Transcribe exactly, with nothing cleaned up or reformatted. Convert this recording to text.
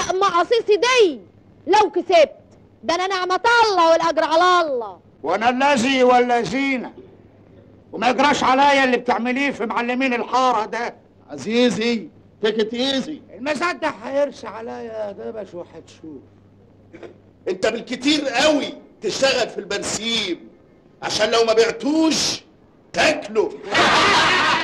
مقاصيصي دي لو كسبت، ده انا نعمة الله والاجر على الله. وانا الذي والذين، وما يجراش عليا اللي بتعمليه في معلمين الحاره ده. عزيزي تيك ايزي، المزاد ده هيرسى عليا يا دبش وهتشوف. انت بالكتير قوي تشتغل في البرسيم عشان لو ما بعتوش تاكله.